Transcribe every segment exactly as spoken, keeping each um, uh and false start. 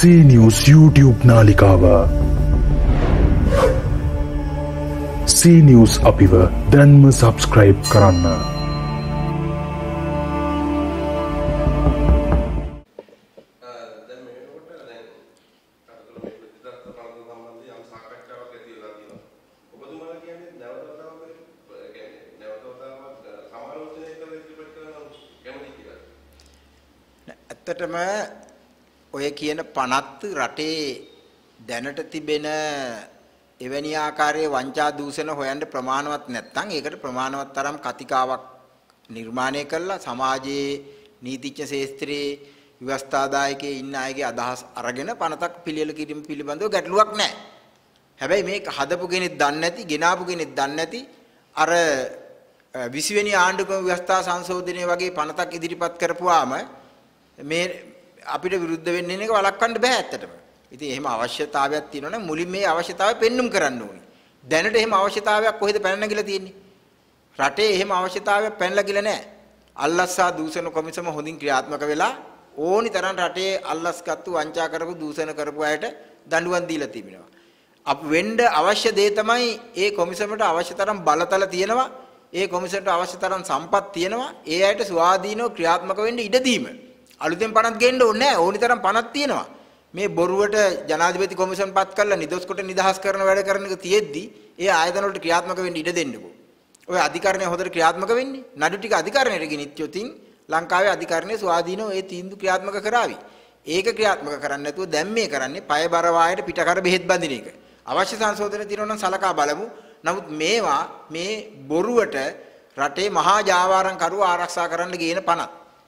C News YouTube නාලිකාව C News අපිව දැන්ම subscribe කරන්න. ඇත්තටම ඔය කියන පනත් රටේ දැනට තිබෙන එවැනි ආකාරයේ වංචා දූෂණ හොයන්න ප්‍රමාණවත් නැත්නම් ඒකට ප්‍රමාණවත් තරම් කතිකාවක් නිර්මාණය කළා සමාජයේ නීතිඥ ශාස්ත්‍රයේ ව්‍යවස්ථාදායකයේ ඉන්න අයගේ අදහස් අරගෙන පනතක් පිළියෙල කිරීම පිළිබඳව ගැටලුවක් නැහැ. හැබැයි මේක හදපු කෙනෙක් දන්නේ නැති, ගෙනාපු කෙනෙක් දන්නේ නැති අර විසි වෙනි ආණ්ඩුක්‍රම ව්‍යවස්ථා සංශෝධනය වගේ පනතක් ඉදිරිපත් කරපුවාම මේ අපිට විරුද්ධ වෙන්නේ නේක වළක්වන්න බෑ ඇත්තටම. ඉතින් එහෙම අවශ්‍යතාවයක් තියෙනවනේ මුලින් මේ අවශ්‍යතාවය පෙන්눔 කරන්න ඕනේ. දැනට එහෙම අවශ්‍යතාවයක් කොහෙද පැනලා ගිලා තියෙන්නේ? රටේ එහෙම අවශ්‍යතාවයක් පැනලා ගිලා නැහැ. අල්ලස්සා දූෂණ කොමිසම හොඳින් ක්‍රියාත්මක වෙලා ඕනි තරම් රටේ අල්ලස්ගත්තු වංචා කරපු දූෂණ කරපු අයට දඬුවම් දීලා තිබෙනවා. අප වෙන්න අවශ්‍ය දේ තමයි ඒ කොමිසමට අවශ්‍ය තරම් බලතල තියෙනවා. ඒ කොමිසමට අවශ්‍ය තරම් සම්පත් තියෙනවා. ඒ අයට ස්වාධීනව ක්‍රියාත්මක වෙන්න ඉඩ දීම. අලුතෙන් පනත් ගේන්න ඕනේ නැහැ. ඕනි තරම් පනත් තියෙනවා. මේ බොරුවට ජනාධිපති කොමිසම් පත් කරලා නිදොස් කොට නිදහස් කරන වැඩ කරන එක තියෙද්දි ඒ ආයතන වලට ක්‍රියාත්මක වෙන්න ඉඩ දෙන්නකෝ. ඔය අධිකරණය හොදට ක්‍රියාත්මක වෙන්නේ. නඩු ටික අධිකරණයට ගෙනිච්චොතින් ලංකාවේ අධිකරණයේ ස්වාධීනව ඒ තීන්දුව ක්‍රියාත්මක කරાવી. ඒක ක්‍රියාත්මක කරන්නේ නැතුව දැන් මේ කරන්නේ පය බර වායට පිටකර බෙහෙත් බඳින එක. අවශ්‍ය සංශෝධන තියෙනවා නම් සලකා බලමු. නමුත් මේවා මේ බොරුවට රටේ මහා ජාවාරම් කරුව ආරක්ෂා කරන්න ගේන පනත්.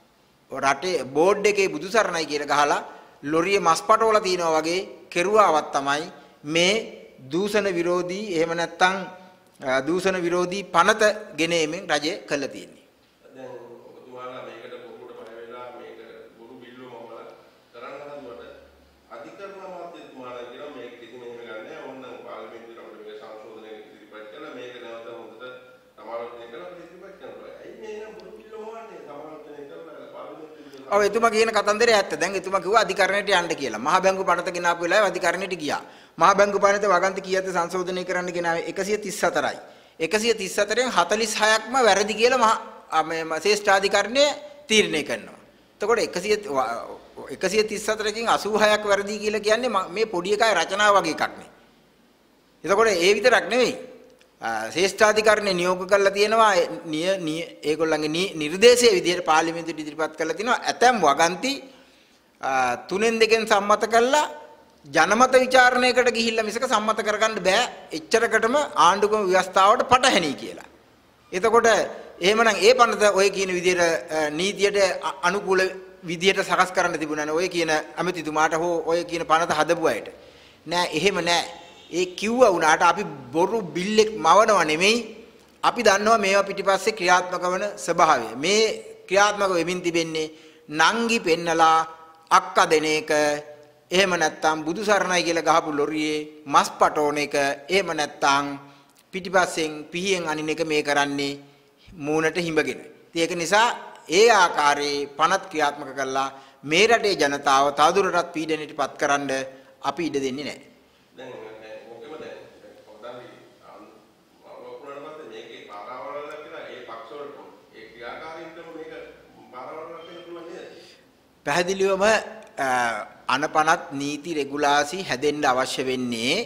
රටේ බෝඩ් එකේ බුදුසරණයි කියලා ගහලා ලොරියේ මස් පටවල තියනවා වගේ කෙරුවාවක් තමයි මේ දූෂණ විරෝධී එහෙම නැත්නම් දූෂණ විරෝධී පනත ගෙනීමෙන් රජය කළා තියෙන්නේ. දැන් ඔබතුමාලා මේකට බොරුවට බය වෙලා මේක බොරු බිල්ලෝ මොකලා කරන්න හදුවට අධිකරණ අමාත්‍යතුමාලා කියනවා මේක කිසිම එහෙම ගන්නෑ ඕන්න පාර්ලිමේන්තුවට අපිට මේක සංශෝධනය ඉදිරිපත් කළා මේක නැවත හොඳට සමාලෝචනය කරලා ඉදිරිපත් කරනවා. ඇයි මේ නම් බොරු බිල්ලෝ මොවන්නේ සමාලෝචනය කරලා පාර්ලිමේන්තුවට ඔව් එතුමා කියන කතන්දරය ඇත්ත. දැන් එතුමා කිව්වා අධිකරණයට යන්න කියලා. මහා බැංකු පනත ගෙනාපු වෙලාවේ අධිකරණයට ගියා. මහා බැංකු පනත වගන්ති කීයද සංශෝධනය කරන්න ගෙනාවේ එකසිය තිස් හතරයි. එකසිය තිස් හතරෙන් හතළිස් හයක්ම වැරදි කියලා මහා මේ ශ්‍රේෂ්ඨාධිකරණය තීරණය කරනවා. එතකොට එකසිය එකසිය තිස් හතරකින් අසූ හයක් වැරදි කියලා කියන්නේ මේ පොඩි එකයි රචනාව වගේ එකක් නේ. එතකොට ඒ විතරක් නෙවෙයි. ශ්‍රේෂ්ඨාධිකරණය නියෝග කරලා තියෙනවා ඒගොල්ලන්ගේ නිර්දේශයේ විදිහට පාර්ලිමේන්තුවට ඉදිරිපත් කරලා තිනවා ඇතැම් වගන්ති තුනෙන් දෙකෙන් සම්මත කළා ජනමත විචාරණයකට ගිහිල්ලා මිසක සම්මත කරගන්න බෑ එච්චරකටම ආණ්ඩුක්‍රම ව්‍යවස්ථාවට පටහැනි කියලා. එතකොට එහෙමනම් ඒ පනත ඔය කියන විදිහට නීතියට අනුකූල විදිහට සකස් කරන්න තිබුණානේ ඔය කියන අමතිතුමාට හෝ ඔය කියන පනත හදපු අයට. නෑ එහෙම නෑ. ඒ කිව්වා වුණාට අපි බොරු බිල්ලෙක් මවනව නෙමෙයි අපි දන්නවා මේවා පිටිපස්සේ ක්‍රියාත්මක වන ස්වභාවය. මේ ක්‍රියාත්මක වෙමින් තිබෙන්නේ නංගි පෙන්නලා අක්ක දෙන එක එහෙම නැත්නම් බුදු සරණයි කියලා ගහපු ලොරියේ මස් පටෝන එක එහෙම නැත්නම් පිටිපස්සෙන් පිහියෙන් අනින එක මේ කරන්නේ මූණට හිඹගෙන. ඒක නිසා ඒ ආකාරයේ පනත් ක්‍රියාත්මක කළා මේ රටේ ජනතාව තවදුරටත් පීඩනයටපත් කරන්න අපි ඉඩ දෙන්නේ නැහැ. දැන් මොකෙම දැන් පොඩ්ඩක් වපුරනවත් මේකේ පාරවල් කියලා ඒ පක්ෂ වලට ඒ ක්‍රියාකාරීත්වම මේක පාරවල් වෙන්න පුළුවන් නේද? පැහැදිලිවම අනපනත් නීති රෙගුලාසි හැදෙන්න අවශ්‍ය වෙන්නේ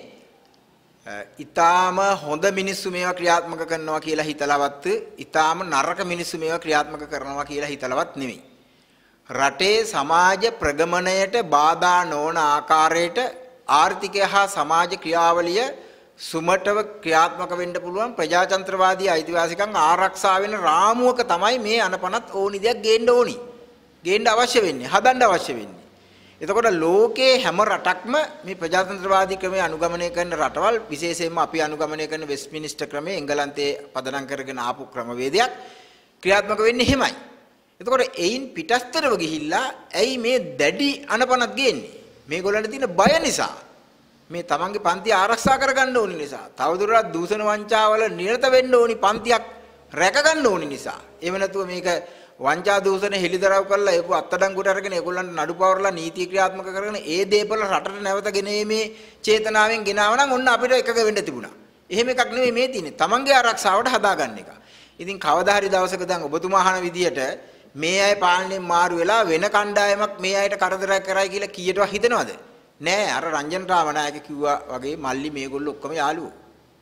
ඊටාම හොඳ මිනිස්සු මේවා ක්‍රියාත්මක කරනවා කියලා හිතලවත් ඊටාම නරක මිනිස්සු මේවා ක්‍රියාත්මක කරනවා කියලා හිතලවත් නෙමෙයි. රටේ සමාජ ප්‍රගමණයට බාධා නොවන ආකාරයට ආර්ථිකය හා සමාජ ක්‍රියාවලිය සුමටව ක්‍රියාත්මක වෙන්න පුළුවන් ප්‍රජාතන්ත්‍රවාදී අයිතිවාසිකම් ආරක්ෂා වෙන රාමුවක තමයි මේ අනපනත් ඕනි දෙයක් ගේන්න ඕනි. ගේන්න අවශ්‍ය වෙන්නේ, හදන්න අවශ්‍ය වෙන්නේ. එතකොට ලෝකේ හැම රටක්ම මේ ප්‍රජාතන්ත්‍රවාදී ක්‍රමය අනුගමනය කරන රටවල් විශේෂයෙන්ම අපි අනුගමනය කරන වෙස්ට්මිනිස්ටර් ක්‍රමය එංගලන්තයේ පදනම් කරගෙන ආපු ක්‍රමවේදයක් ක්‍රියාත්මක වෙන්නේ එහෙමයි. එතකොට එයින් පිටස්තරව ගිහිල්ලා ඇයි මේ දැඩි අනපනත් ගේන්නේ? මේගොල්ලන්ට තියෙන බය නිසා. මේ තමන්ගේ පන්තිය ආරක්ෂා කරගන්න ඕනි නිසා. තවදුරටත් දූෂණ වංචාවල නිරත වෙන්න ඕනි පන්තියක් රැක ගන්න ඕනි නිසා. එහෙම නැතුව මේක වංචා දූෂණ හෙලිදරව් කරලා ඒක අත්අඩංගුවට අරගෙන ඒගොල්ලන්ට නඩු පවරලා නීති ක්‍රියාත්මක කරගෙන ඒ දේපල රටට නැවත ගෙනීමේ චේතනාවෙන් ගෙනාව නම් ඔන්න අපිට එකක වෙන්න තිබුණා. එහෙම එකක් නෙමෙයි මේ තියෙන්නේ. තමන්ගේ ආරක්ෂාවට හදාගන්න එක. ඉතින් කවදා හරි දවසක දැන් ඔබතුමා අහන විදියට මේ අය පාලනයෙන් මාරු වෙලා වෙන කණ්ඩායමක් මේ අයට කරදරයක් කරයි කියලා කීයටවත් හිතනවද? නෑ. අර රංජන් රාමනායක කිව්වා වගේ මල්ලි මේගොල්ලෝ ඔක්කොම යාළුවෝ.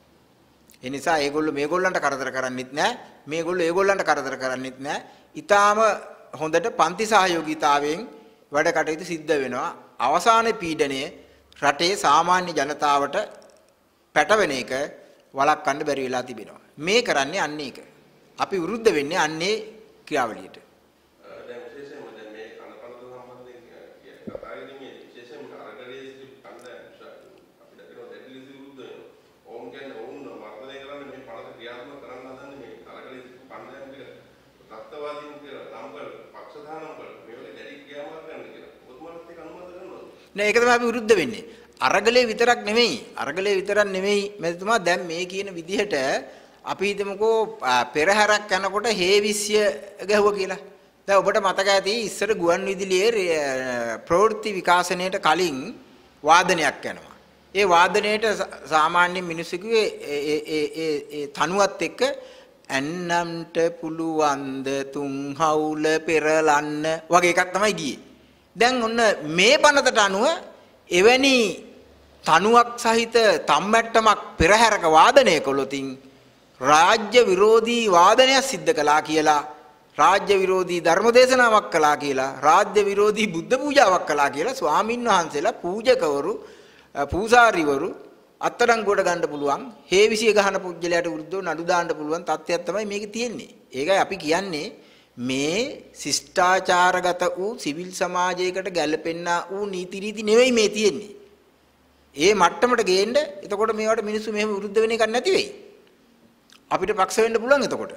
ඒ නිසා ඒගොල්ලෝ මේගොල්ලන්ට කරදර කරන්නෙත් නෑ. මේගොල්ලෝ ඒගොල්ලන්ට කරදර කරන්නෙත් නෑ. ඊටාම හොඳට පන්ති සහයෝගීතාවයෙන් වැඩ කටයුතු සිද්ධ වෙනවා. අවසාන පීඩනය රටේ සාමාන්‍ය ජනතාවට පැටවෙන එක වළක්වන්න බැරි වෙලා තිබෙනවා. මේ කරන්නේ අන්න ඒක. අපි විරුද්ධ වෙන්නේ අන්නේ ක්‍රියාවලියට. දැන් විශේෂයෙන්ම දැන් මේ කනපනත සම්බන්ධයෙන් කතා කරන්නේ මේ විශේෂයෙන්ම අරගලයේ කණ්ඩායම් අපිට කියනවා දෙඩිලිසි විරුද්ධ වෙනවා. ඕම් කියන්නේ ඕම් වර්ධනය කරන්නේ මේ පනත ක්‍රියාත්මක කරන්න හදන්නේ මේ අරගලයේ කණ්ඩායම් ටික තත්ත්වවාදීන් කියලා නම් කර පක්ෂදානම් කර මේ වගේ දැඩි ක්‍රියාමාර්ග ගන්න කියලා. ඔතුමාලත් ඒක අනුමත කරනවද? නෑ ඒක තමයි අපි විරුද්ධ වෙන්නේ. අරගලේ විතරක් නෙමෙයි. අරගලේ විතරක් නෙමෙයි මෙතුමා දැන් මේ කියන විදිහට අපි හිතමුකෝ පෙරහැරක් යනකොට හේවිස්ය ගැහුවා කියලා. දැන් ඔබට මතක ඇති ඉස්සර ගුවන් විදුලියේ ප්‍රවෘත්ති විකාශනයට කලින් වාදනයක් යනවා. ඒ වාදනයේට සාමාන්‍ය මිනිස්සු කිව්වේ ඒ ඒ ඒ තනුවත් එක්ක ඇන්නම්ට පුළුවන්ද තුන් හවුල පෙරලන්න වගේ එකක් තමයි ගියේ. දැන් ඔන්න මේ බණතට අනුව එවැනි තනුවක් සහිත තම්මැට්ටමක් පෙරහැරක වාදනය කළොතින් රාජ්‍ය විරෝධී වාදනයක් සිද්ධ කළා කියලා, රාජ්‍ය විරෝධී ධර්ම දේශනාවක් කළා කියලා, රාජ්‍ය විරෝධී බුද්ධ පූජාවක් කළා කියලා ස්වාමින් වහන්සේලා පූජකවරු පූසාරිවරු අත්අඩංගුවට ගන්න පුළුවන්, හේවිසිය ගහන පුජ්‍යලයට විරුද්ධව නඩු දාන්න පුළුවන් තත්ත්වයක් තමයි මේකේ තියෙන්නේ. ඒකයි අපි කියන්නේ මේ ශිෂ්ටාචාරගත වූ සිවිල් සමාජයකට ගැළපෙන්නා වූ නීති රීති නෙවෙයි මේ තියෙන්නේ. ඒ මට්ටමට ගේන්න එතකොට මේවට මිනිස්සු මෙහෙම විරුද්ධ වෙන එකක් නැති වෙයි. අපිට පක්ෂ වෙන්න පුළුවන් එතකොට.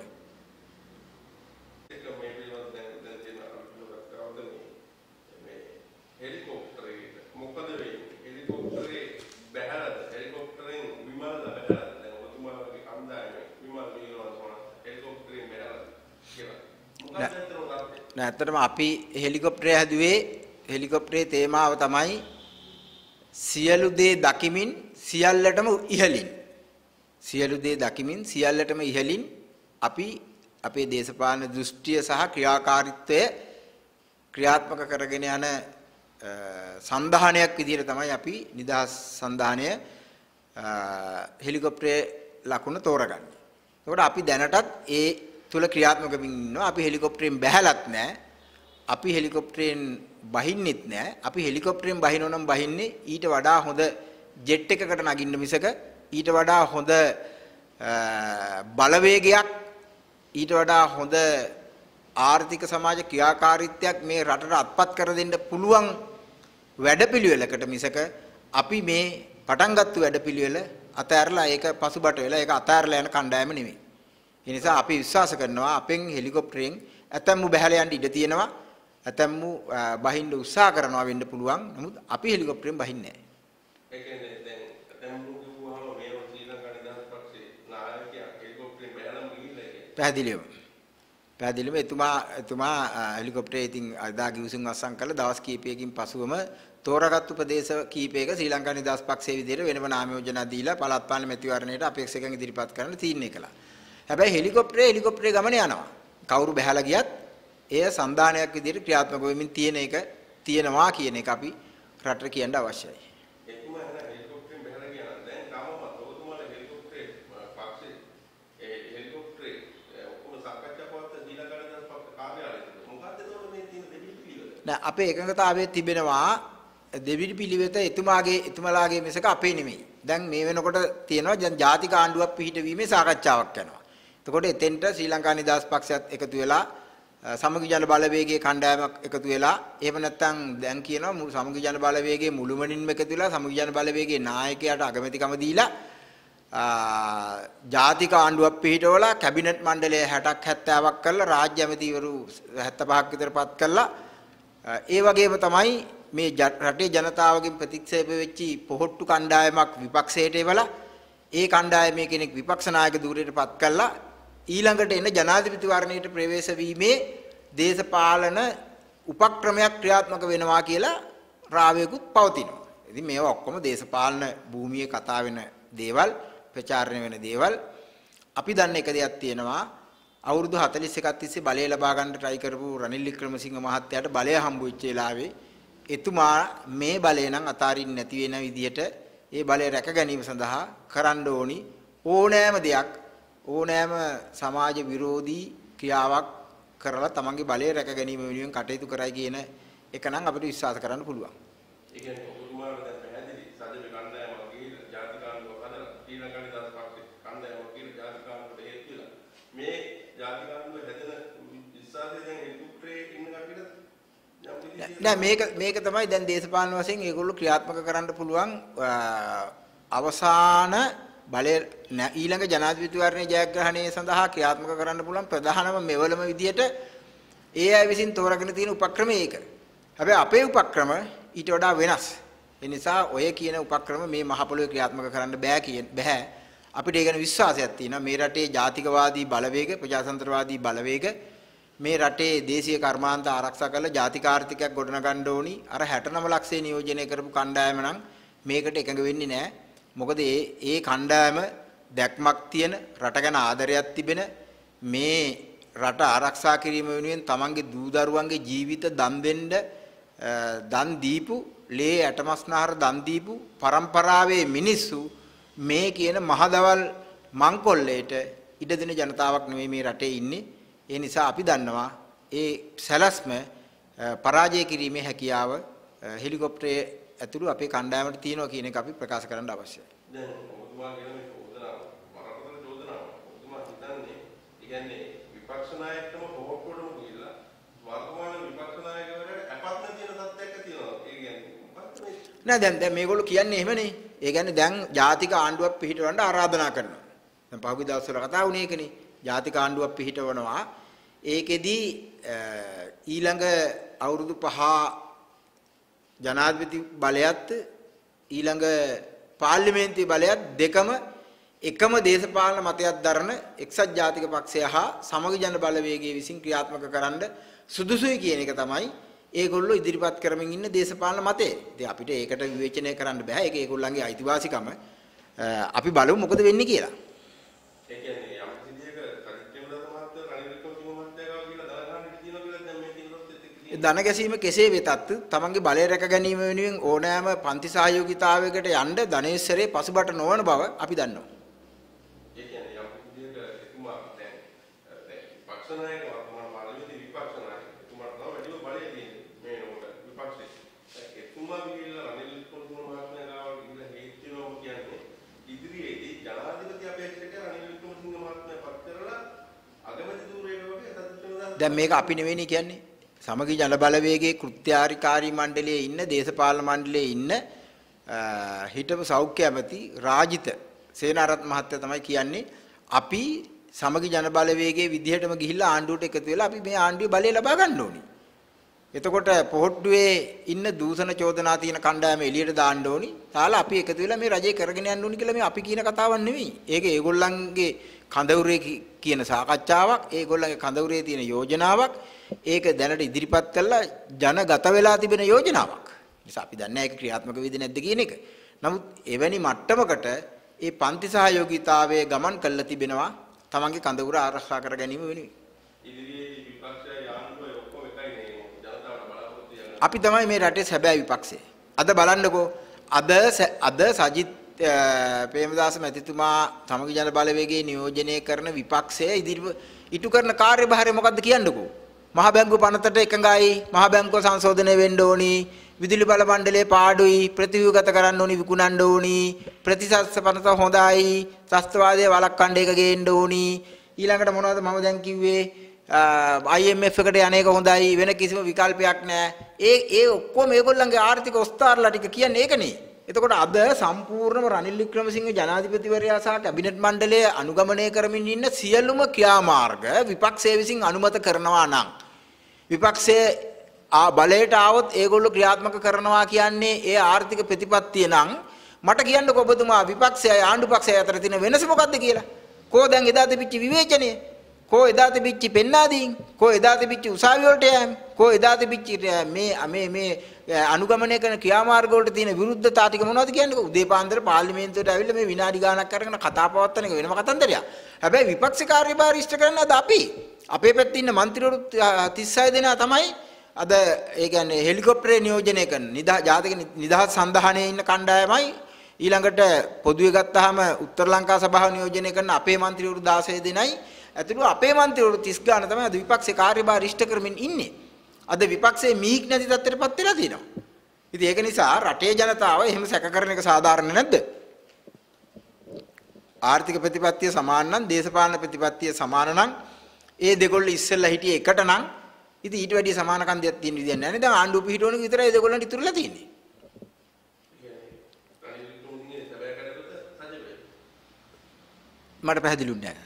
ඒක මේ පිළිබඳව දැන් දැන් තියෙන අනුකම්පාවද මේ හෙලිකොප්ටරේ මොකද වෙන්නේ? හෙලිකොප්ටරේ බහැරද? හෙලිකොප්ටරෙන් විමාන බහැරද? දැන් ඔතුමාගේ කණ්ඩායමේ විමාන ගියනවා කොහොමද? හෙලිකොප්ටරෙන් බහැරද කියලා. මොකක්ද ඇත්තටම නෑ ඇත්තටම අපි හෙලිකොප්ටරය හැදුවේ හෙලිකොප්ටරේ තේමාව තමයි සියලු දේ දකිමින් සියල්ලටම ඉහළින්. සියලු දේ දකිමින් සියල්ලටම ඉහළින් අපි අපේ දේශපාලන දෘෂ්ටිය සහ ක්‍රියාකාරීත්වය ක්‍රියාත්මක කරගෙන යන සන්ධානයක් විදිහට තමයි අපි නිදහස් සන්ධානය හෙලිකොප්ටරේ ලකුණ තෝරගන්නේ. ඒකට අපි දැනටත් ඒ තුල ක්‍රියාත්මක වෙමින් ඉන්නවා. අපි හෙලිකොප්ටරෙන් බැහැලත් නැහැ. අපි හෙලිකොප්ටරෙන් බහින්නෙත් නැහැ. අපි හෙලිකොප්ටරෙන් බහිනෝ නම් බහින්නේ ඊට වඩා හොඳ ජෙට් එකකට නගින්න මිසක ඊට වඩා හොඳ බලවේගයක් ඊට වඩා හොඳ ආර්ථික සමාජ ක්‍රියාකාරීත්වයක් මේ රටට අත්පත් කර දෙන්න පුළුවන් වැඩපිළිවෙලකට මිසක අපි මේ පටන් ගත්ත වැඩපිළිවෙල අතහැරලා ඒක පසුබට වෙලා ඒක අතහැරලා යන කණ්ඩායම නෙමෙයි. ඒ නිසා අපි විශ්වාස කරනවා අපෙන් හෙලිකොප්ටරෙන් ඇතැම්මු බහැලා යන්න ඉඩ තියෙනවා. ඇතැම්මු බහින්න උත්සාහ කරනවා වෙන්න පුළුවන්. නමුත් අපි හෙලිකොප්ටරෙන් බහින්නේ නැහැ. ඒ කියන්නේ දැන් ඇතැම්මු කිව්වහම මේ ශ්‍රී ලංකා නිදහස් පක්ෂේ නායකයා හෙලිකොප්ටරෙන් බහැලාම ගිහිල්ලා ඉන්නේ. පැහැදිලිවම. පැහැදිලිවම එතුමා එතුමා හෙලිකොප්ටරේ ඉතින් අදා ගිවිසුම් අත්සන් කළ දවස් කීපයකින් පසුවම තෝරාගත්තු ප්‍රදේශ කීපයක ශ්‍රී ලංකා නිදහස් පක්ෂයේ විදිහට වෙනම නාම යෝජනා දීලා පළාත් පාලන මැතිවරණයට අපේක්ෂකයන් ඉදිරිපත් කරන්න තීරණය කළා. හැබැයි හෙලිකොප්ටරේ හෙලිකොප්ටරේ ගමන යනවා. කවුරු බහැලා ගියත් එය සන්දානයක් විදිහට ක්‍රියාත්මක වෙමින් තියෙන එක තියෙනවා කියන එක අපි රටට කියන්න අවශ්‍යයි. එතුමා හර හෙලිකොප්ටරෙන් බහැලා ගියා නම් දැන් තාමත් ඔතුමාලා හෙලිකොප්ටරේ පක්ෂේ ඒ හෙලිකොප්ටරේ ඔක්කොම සාකච්ඡා පවත්වන ශ්‍රී ලංකා නිදහස් පක්ෂ කාර්යාලයේ මොකක්ද එතකොට මේ තියෙන දෙවිලි පිළිවෙල? නෑ අපේ එකඟතාවයේ තිබෙනවා දෙවිලි පිළිවෙත එතුමාගේ එතුමලාගේ මිසක අපේ නෙමෙයි. දැන් මේ වෙනකොට තියෙනවා දැන් ජාතික ආණ්ඩුවක් පිහිටවීමේ සාකච්ඡාවක් යනවා. එතකොට එතෙන්ට ශ්‍රී ලංකා නිදහස් පක්ෂයත් එකතු වෙලා සමගි ජන බලවේගයේ කණ්ඩායමක් එකතු වෙලා එහෙම නැත්නම් දැන් කියනවා සමගි ජන බලවේගයේ මුළුමනින්ම එකතු වෙලා සමගි ජන බලවේගයේ නායකයාට අගමැතිකම දීලා ජාතික ආණ්ඩුවක් පිහිටවලා කැබිනට් මණ්ඩලය හැටක් හැත්තෑවක් කරලා රාජ්‍ය ඇමතිවරු හැත්තපහක් විතර පත් කරලා ඒ වගේම තමයි මේ රටේ ජනතාවගෙන් ප්‍රතික්ෂේප වෙච්චි පොහොට්ටු කණ්ඩායමක් විපක්ෂයට එවලා ඒ කණ්ඩායමේ කෙනෙක් විපක්ෂ නායක ධූරයට පත් කළා ඊළඟට එන ජනාධිපතිවරණයට ප්‍රවේශ වීමේ දේශපාලන උපක්‍රමයක් ක්‍රියාත්මක වෙනවා කියලා රාවයකුත් පවතිනවා. ඉතින් මේවා ඔක්කොම දේශපාලන භූමියේ කතා වෙන දේවල්, ප්‍රචාරණය වෙන දේවල්. අපි දන්න එක දෙයක් තියෙනවා. අවුරුදු හතළිස් එකක් තිස්සේ බලය ලබා ගන්න try කරපු රනිල් වික්‍රමසිංහ මහත්තයාට බලය හම්බ වෙච්ච වෙලාවේ එතුමා මේ බලය නම් අතාරින්න නැති වෙන විදිහට ඒ බලය රැක ගැනීම සඳහා කරන්න ඕනි ඕනෑම දෙයක් ඕනෑම සමාජ විරෝධී ක්‍රියාවක් කරලා තමන්ගේ බලය රැක ගැනීම වෙනුවෙන් කටයුතු කරයි කියන එක නම් අපිට විශ්වාස කරන්න පුළුවන්. ඒ කියන්නේ ඔබතුමාට දැන් පැහැදිලි සාධක කණ්ඩායමක් ගිහිල්ලා ජාතිකානුව හදලා ශ්‍රී ලංකාවේ දස පක්ෂේ කණ්ඩායමක් ගිහිල්ලා ජාතිකානුවට හේතු කියලා මේ ජාතිකානුව හැදෙන විශ්වාසය දැන් එකුට්‍රේ ඉන්න කට්ටියට නෑ මේක මේක තමයි දැන් දේශපාලන වශයෙන් ඒගොල්ලෝ ක්‍රියාත්මක කරන්න පුළුවන් අවසාන බලය ඊළඟ ජනාධිපතිවරණයේ ජයග්‍රහණය සඳහා ක්‍රියාත්මක කරන්න පුළුවන් ප්‍රධානම මෙවලම විදියට ඒ අය විසින් තෝරාගෙන තියෙන උපක්‍රම ඒක. හැබැයි අපේ උපක්‍රම ඊට වඩා වෙනස්. ඒ නිසා ඔය කියන උපක්‍රම මේ මහ පොළොවේ ක්‍රියාත්මක කරන්න බෑ කියන බෑ. අපිට ඒ ගැන විශ්වාසයක් තියෙනවා. මේ රටේ ජාතිකවාදී බලවේග, ප්‍රජාතන්ත්‍රවාදී බලවේග මේ රටේ දේශීය කර්මාන්ත ආරක්ෂා කරලා ජාතික ආර්ථිකයක් ගොඩනගන්න ඕනි. අර හැටනව ලක්ෂය නියෝජනය කරපු කණ්ඩායම නම් මේකට එකඟ වෙන්නේ නැහැ. මොකද ඒ ඒ කණ්ඩායම දැක්මක් තියෙන රට ගැන ආදරයක් තිබෙන මේ රට ආරක්ෂා කිරීම වෙනුවෙන් තමන්ගේ දූ දරුවන්ගේ ජීවිත දන් දෙන්න දන් දීපු ලේ ඇටමස්නහර දන් දීපු පරම්පරාවේ මිනිස්සු මේ කියන මහදවල් මංකොල්ලේට ඉඩ දෙන ජනතාවක් නෙවෙයි මේ රටේ ඉන්නේ. ඒ නිසා අපි දන්නවා ඒ සැලැස්ම පරාජය කිරීමේ හැකියාව හෙලිකොප්ටරයේ ඇතුළු අපේ කණ්ඩායමට තියෙනවා කියන එක අපි ප්‍රකාශ කරන්න අවශ්‍යයි. දැන් ඔබතුමා කියන මේ චෝදනාව බරපතල චෝදනාව. ඔබතුමා හිතන්නේ ඒ කියන්නේ විපක්ෂ නායකකම පොහොක්කොටම ගිහිල්ලා වර්තමාන විපක්ෂ නායකවරයාට අපත් නැතින තත්ත්වයක් තියෙනවා. ඒ කියන්නේ මොකක්ද මේ? නෑ දැන් දැන් මේගොල්ලෝ කියන්නේ එහෙමනේ. ඒ කියන්නේ දැන් ජාතික ආණ්ඩුවක් පිහිටවන්න ආරාධනා කරනවා. දැන් පහුගිය දවස්වල කතා වුණේ ඒකනේ. ජාතික ආණ්ඩුවක් පිහිටවනවා. ඒකෙදි ඊළඟ අවුරුදු පහ ජනාධිපති බලයත් ඊළඟ පාර්ලිමේන්තුවේ බලයත් දෙකම එකම දේශපාලන මතයක් දරන එක්සත් ජාතික පක්ෂය හා සමගි ජන බලවේගයේ විසින් ක්‍රියාත්මක කරන්න සුදුසුයි කියන එක තමයි ඒගොල්ලෝ ඉදිරිපත් කරමින් ඉන්න දේශපාලන මතය. ඉතින් අපිට ඒකට විවේචනය කරන්න බෑ. ඒක ඒගොල්ලන්ගේ අයිතිවාසිකම. අපි බලමු මොකද වෙන්නේ කියලා. ඒ කියන්නේ යම් විදියක සරිත්‍රාම මහත්තයා රනිල් වික්‍රමසිංහ මහත්තයා කියලා දරගන්න තියෙනවා කියලා දැන් මේ තියෙනොත් එක්ක දන ගැසීම කෙසේ වෙතත් තමන්ගේ බලය රැක ගැනීම වෙනුවෙන් ඕනෑම පන්ති සහයෝගීතාවයකට යන්න ධනේශ්වරේ පසුබට නොවන බව අපි දන්නවා. ඒ කියන්නේ යම් විදියක එතුමා දැන් දැන් විපක්ෂ නායක වර්තමාන පාර්ලිමේන්තුවේ විපක්ෂ නායක එතුමාට තමයි වැඩිම බලය තියෙන්නේ මේ නෝට විපක්ෂේ. එතුමා ගිහිල්ලා රනිල් වික්‍රමසිංහ මහත්මයා ගාව ගිහිල්ලා හේතුනෝ කියන්නේ ඉදිරියේදී ජනාධිපති අපේක්ෂක රනිල් වික්‍රමසිංහ මහත්මයා පත් කරලා අගමැති ධූරයට වගේ සතුටුදාන දැන් මේක අපි නෙවෙයිනේ කියන්නේ. සමගි ජන බලවේගයේ කෘත්‍යාරිකාරී මණ්ඩලයේ ඉන්න දේශපාලන මණ්ඩලයේ ඉන්න හිටපු සෞඛ්‍ය ඇමති රාජිත සේනාරත් මහත්තයා තමයි කියන්නේ අපි සමගි ජන බලවේගයේ විදිහටම ගිහිල්ලා ආණ්ඩුවට එකතු වෙලා අපි මේ ආණ්ඩුවේ බලය ලබා ගන්න ඕනි. එතකොට පොහොට්ටුවේ ඉන්න දූෂණ චෝදනා තියෙන කණ්ඩායම එළියට දාන්න ඕනි. තාලා අපි එකතු වෙලා මේ රජය කරගෙන යන්න ඕනි කියලා මේ අපි කියන කතාවක් නෙවෙයි. ඒක ඒගොල්ලන්ගේ කඳවුරේ කියන සාකච්ඡාවක්, ඒගොල්ලන්ගේ කඳවුරේ තියෙන යෝජනාවක්. ඒක දැනට ඉදිරිපත් කළා ජනගත වෙලා තිබෙන යෝජනාවක්. නිසා අපි දන්නේ ඒක ක්‍රියාත්මක වෙන්නේ නැද්ද කියන එක. නමුත් එවැනි මට්ටමකට ඒ පන්ති සහයෝගීතාවයේ ගමන් කළා තිබෙනවා තමන්ගේ කඳවුර ආරක්ෂා කර ගැනීම වෙනුවෙන්. ඉදිරියේ විපක්ෂය යාන්ත්‍රය ඔක්කොම එකයි නේ ජනතාවට බලාපොරොත්තු වෙන. අපි තමයි මේ රටේ සැබෑ විපක්ෂය. අද බලන්නකෝ අද අද සජිත් ප්‍රේමදාස මැතිතුමා සමගි ජන බලවේගයේ නියෝජනය කරන විපක්ෂය ඉදිරි ඉටු කරන කාර්යභාරය මොකද්ද කියන්නකෝ. මහ බැංකුව පනතට එකඟයි. මහ බැංකුව සංශෝධනය වෙන්න ඕනි. විදුලි බල මණ්ඩලයේ පාඩුයි. ප්‍රතිව්‍යුහගත කරන්න ඕනි, විකුණන්න ඕනි. ප්‍රතිසස්ස පනත හොඳයි. ත්‍රස්තවාදයේ වළක්වන්න එක ගේන්න ඕනි. ඊළඟට මොනවද මම දැන් කිව්වේ I M F එකට යන්නේක හොඳයි. වෙන කිසිම විකල්පයක් නැහැ. ඒ ඒ ඔක්කොම මේගොල්ලන්ගේ ආර්ථික ඔස්තාරලා ටික කියන්නේ ඒකනේ. එතකොට අද සම්පූර්ණම රනිල් වික්‍රමසිංහ ජනාධිපතිවරයා සහ කැබිනට් මණ්ඩලය අනුගමනය කරමින් ඉන්න සියලුම ක්‍රියාමාර්ග විපක්ෂය විසින් අනුමත කරනවා නම් විපක්ෂයේ බලයට ආවොත් ඒගොල්ලෝ ක්‍රියාත්මක කරනවා කියන්නේ ඒ ආර්ථික ප්‍රතිපත්තිය නම් මට කියන්නකෝ ඔබතුමා විපක්ෂයයි ආණ්ඩු පක්ෂයයි අතර තියෙන වෙනස මොකද්ද කියලා. කෝ දැන් එදා තිබිච්ච විවේචනය? කෝ එදා තිබිච්ච පෙන්නාදීන් කෝ එදා තිබිච්ච උසාවි වලට යෑම කෝ එදා තිබිච්ච මේ මේ මේ අනුගමනය කරන ක්‍රියාමාර්ග වලට තියෙන විරුද්ධතා ටික මොනවද කියන්නේ? උදේ පාන්දර පාර්ලිමේන්තුවට ඇවිල්ලා මේ විනාඩි ගාණක් අරගෙන කතා පවත්වන එක වෙනම කතන්දරයක්. හැබැයි විපක්ෂ කාර්යභාර ඉෂ්ට කරන්න අද අපි අපේ පැත්තේ ඉන්න മന്ത്രിවරු තිස් හය දෙනා තමයි අද ඒ කියන්නේ හෙලිකොප්ටරේ නියෝජනය කරන නිදා ජාතික නිදහස් සන්ධානයේ ඉන්න කණ්ඩායමයි ඊළඟට පොදුවේ ගත්තාම උත්තර ලංකා සභාව නියෝජනය කරන අපේ മന്ത്രിවරු දාසය දෙනයි ඇතුළු අපේ മന്ത്രിවරු තිස් ගාන තමයි අද විපක්ෂේ කාර්යභාර ඉෂ්ට කරමින් ඉන්නේ. අද විපක්ෂයේ මීක් නැති තත්ත්වයටපත් වෙලා තියෙනවා. ඉතින් ඒක නිසා රටේ ජනතාව එහෙම සැක කරන එක සාධාරණ නැද්ද? ආර්ථික ප්‍රතිපත්තිය සමාන නම් දේශපාලන ප්‍රතිපත්තිය සමාන නම් ඒ දෙකොල්ල ඉස්සෙල්ලා හිටියේ එකට නම් ඉතින් ඊට වැඩිය සමානකම් දෙයක් තියෙන විදියක් නැහැ නේද? දැන් ආණ්ඩුව පිහිටවන එක විතරයි දෙකොල්ලන්ට ඉතුරුලා තියෙන්නේ. මට පැහැදිලිුන්නේ නැහැ.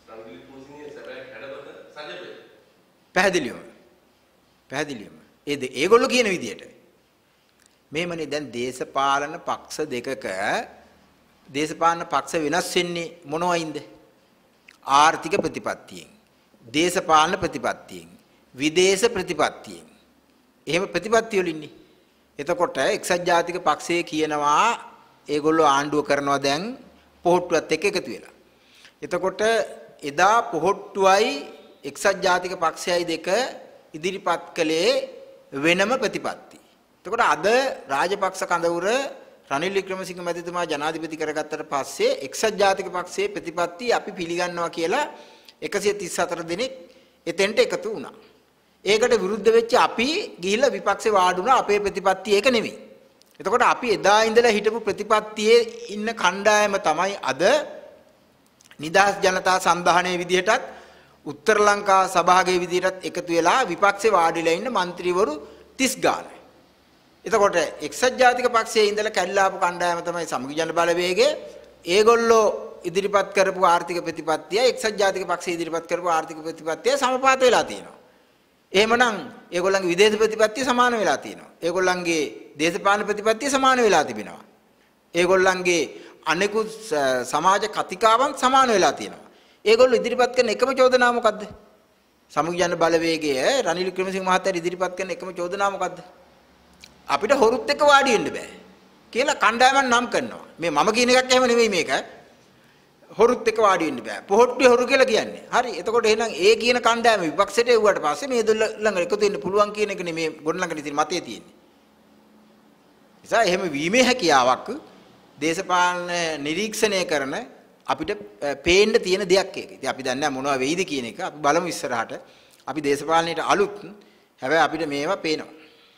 පැහැදිලිවම පැහැදිලිවම ඒ ඒගොල්ලෝ කියන විදියට මේමනේ දැන් දේශපාලන පක්ෂ දෙකක දේශපාලන පක්ෂ වෙනස් වෙන්නේ මොනවයින්ද? ආර්ථික ප්‍රතිපත්තියෙන්, දේශපාලන ප්‍රතිපත්තියෙන්, විදේශ ප්‍රතිපත්තියෙන්. එහෙම ප්‍රතිපත්ති වලින්නේ. එතකොට එක්සත් ජාතික පක්ෂයේ කියනවා ඒගොල්ලෝ ආණ්ඩුව කරනවා දැන් පොහොට්ටුවත් එක්ක එකතු වෙලා. එතකොට එදා පොහොට්ටුවයි එක්සත් ජාතික පක්ෂයයි දෙක ඉදිරිපත් කළේ වෙනම ප්‍රතිපත්ති. එතකොට අද රාජපක්ෂ කඳවුර රනිල් වික්‍රමසිංහ මැතිතුමා ජනාධිපති කරගත්තට පස්සේ එක්සත් ජාතික පක්ෂයේ ප්‍රතිපත්ති අපි පිළිගන්නවා කියලා එකසිය තිස් හතර දෙනෙක් එතෙන්ට එකතු වුණා. ඒකට විරුද්ධ වෙච්ච අපි ගිහිල්ලා විපක්ෂේ වාඩුණා අපේ ප්‍රතිපත්ති ඒක නෙමෙයි. එතකොට අපි එදා ඉඳලා හිටපු ප්‍රතිපත්තියේ ඉන්න කණ්ඩායම තමයි අද නිදහස් ජනතා සන්ධානයේ විදිහටත් උත්තර ලංකා සභාවේ විදිහටත් එකතු වෙලා විපක්ෂේ වාඩිලා ඉන්න മന്ത്രിවරු තිස් ගානයි. එතකොට එක්සත් ජාතික පක්ෂයේ ඉඳලා කැඩලාපු කණ්ඩායම තමයි සමගි ජන බලවේගය. ඒගොල්ලෝ ඉදිරිපත් කරපු ආර්ථික ප්‍රතිපත්තිය එක්සත් ජාතික පක්ෂයේ ඉදිරිපත් කරපු ආර්ථික ප්‍රතිපත්තිය සමපාත වෙලා තියෙනවා. එහෙමනම් ඒගොල්ලන්ගේ විදේශ ප්‍රතිපත්තිය සමාන වෙලා තියෙනවා. ඒගොල්ලන්ගේ දේශපාලන ප්‍රතිපත්තිය සමාන වෙලා තිබෙනවා. ඒගොල්ලන්ගේ අනෙකුත් සමාජ කතිකාවන් සමාන වෙලා තියෙනවා. ඒගොල්ලෝ ඉදිරිපත් කරන එකම චෝදනාව මොකද්ද? සමගි ජන බලවේගය රනිල් වික්‍රමසිංහ මහත්තයා ඉදිරිපත් කරන එකම චෝදනාව මොකද්ද? අපිට හොරුත් එක්ක වාඩි වෙන්න බෑ කියලා කණ්ඩායමක් නම් කරනවා. මේ මම කියන එකක් එහෙම නෙවෙයි මේක. හොරුත් එක්ක වාඩි වෙන්න බෑ. පොහොට්ටුවේ හොරු කියලා කියන්නේ. හරි. එතකොට එහෙනම් ඒ කියන කණ්ඩායම විපක්ෂයට එව්වට පස්සේ මේ දෙල්ල ළඟ එකතු වෙන්න පුළුවන් කියන එක නෙමේ ගොඩනගන තියෙන මතය තියෙන්නේ. නිසා එහෙම වීමේ හැකියාවක් දේශපාලන නිරීක්ෂණය කරන අපිට පේන්න තියෙන දෙයක් ඒක. ඉතින් අපි දන්නේ නැහැ මොනවා වෙයිද කියන එක. අපි බලමු ඉස්සරහට. අපි දේශපාලනයට අලුත්. හැබැයි අපිට මේවා පේනවා.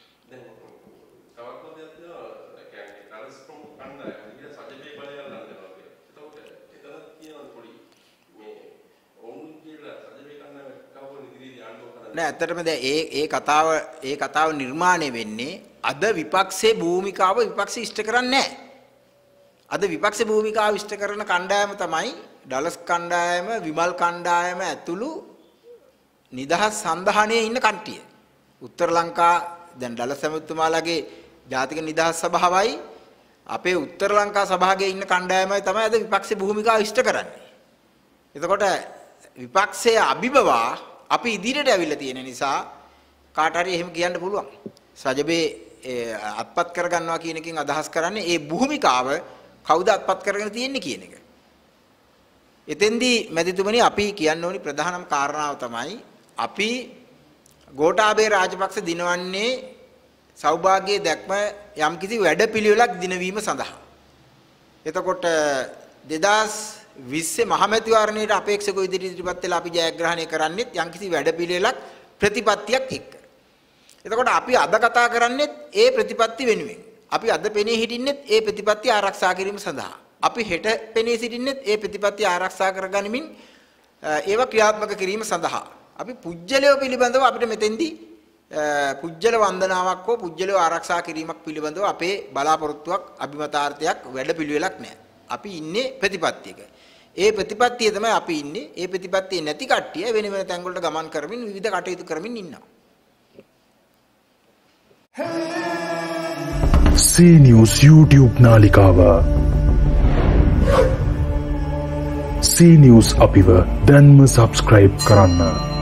නෑ ඇත්තටම දැන් ඒ ඒ කතාව ඒ කතාව නිර්මාණය වෙන්නේ අද විපක්ෂයේ භූමිකාව විපක්ෂය ඉෂ්ට කරන්නේ නැහැ. අද විපක්ෂ භූමිකාව ඉෂ්ට කරන කණ්ඩායම තමයි ඩලස් කණ්ඩායම, විමල් කණ්ඩායම ඇතුළු නිදහස් සන්ධානයේ ඉන්න කට්ටිය. උත්තර ලංකා දැන් ඩලස් සමතුමාලාගේ ජාතික නිදහස් සභාවයි අපේ උත්තර ලංකා සභාවේ ඉන්න කණ්ඩායමයි තමයි අද විපක්ෂ භූමිකාව ඉෂ්ට කරන්නේ. එතකොට විපක්ෂයේ අභිබවා අපි ඉදිරියට ඇවිල්ලා තියෙන නිසා කාට හරි එහෙම කියන්න පුළුවන්. සජබේ අත්පත් කරගන්නවා කියන එකෙන් අදහස් කරන්නේ ඒ භූමිකාව කවුද අත්පත් කරගෙන තියෙන්නේ කියන එක. එතෙන්දී මැතිතුමනි අපි කියන්න ඕනි ප්‍රධානම කාරණාව තමයි අපි ගෝඨාභය රාජපක්ෂ දිනවන්නේ සෞභාග්‍යයේ දැක්ම යම්කිසි වැඩපිළිවෙලක් දිනවීම සඳහා. එතකොට දෙදාස් විස්සේ මහමැතිවරණයට අපේක්ෂකව ඉදිරිපත් වෙලා අපි ජයග්‍රහණය කරන්නේ යම්කිසි වැඩපිළිවෙලක් ප්‍රතිපත්තියක් එක්ක. එතකොට අපි අද කතා කරන්නේ ඒ ප්‍රතිපත්ති වෙනුවෙන්. අපි අද පෙනී හිටින්නේ ඒ ප්‍රතිපත්ති ආරක්ෂා කිරීම සඳහා. අපි හෙට පෙනී සිටින්නේ ඒ ප්‍රතිපත්ති ආරක්ෂා කරගනිමින් ඒවා ක්‍රියාත්මක කිරීම සඳහා. අපි පුජ්‍යලයෝ පිළිබඳව අපිට මෙතෙන්දී පුජ්‍යල වන්දනාවක් හෝ පුජ්‍යලයෝ ආරක්ෂා කිරීමක් පිළිබඳව අපේ බලාපොරොත්තුවක් අභිමතාර්ථයක් වැඩපිළිවෙලක් නැහැ. අපි ඉන්නේ ප්‍රතිපත්තියක. ඒ ප්‍රතිපත්තිය තමයි අපි ඉන්නේ. ඒ ප්‍රතිපත්තිය නැති කට්ටිය වෙන වෙන තැන් වලට ගමන් කරමින් විවිධ කටයුතු කරමින් ඉන්නවා. C News YouTube නාලිකාව C News අපිව දැන්ම subscribe කරන්න.